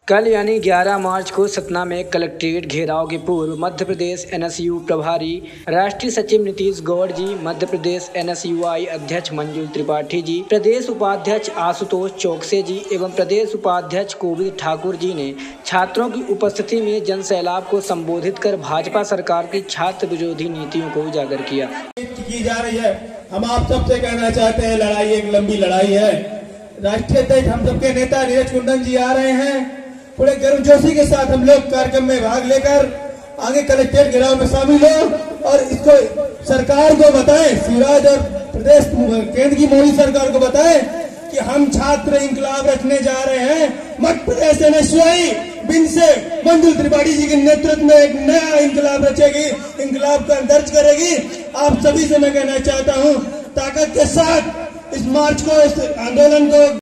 कल यानी 11 मार्च को सतना में कलेक्ट्रेट घेराव के पूर्व मध्य प्रदेश एनएसयू प्रभारी राष्ट्रीय सचिव नीतीश गौड़ जी, मध्य प्रदेश एनएसयूआई अध्यक्ष मंजुल त्रिपाठी जी, प्रदेश उपाध्यक्ष आशुतोष चौकसे जी एवं प्रदेश उपाध्यक्ष कोविद ठाकुर जी ने छात्रों की उपस्थिति में जनसैलाब को संबोधित कर भाजपा सरकार की छात्र विरोधी नीतियों को उजागर किया। की जा रही है। हम आप सबसे कहना चाहते हैं, लड़ाई एक लंबी लड़ाई है। राष्ट्रीय अध्यक्ष हम सबके नेता नीरज कुंदन जी आ रहे हैं। पूरे गर्मजोशी के साथ हम लोग कार्यक्रम में भाग लेकर आगे कलेक्ट्रेट घेराव में शामिल हो और इसको सरकार को बताएं, शिवराज और प्रदेश केंद्र की मोदी सरकार को बताएं कि हम छात्र इंकलाब रखने जा रहे हैं। मध्य प्रदेश एनएसयूआई बिन से मंजुल त्रिपाठी जी के नेतृत्व में एक नया इंकलाब रचेगी, इंकलाब का दर्ज करेगी। आप सभी से मैं कहना चाहता हूँ, ताकत के साथ इस मार्च को, इस आंदोलन को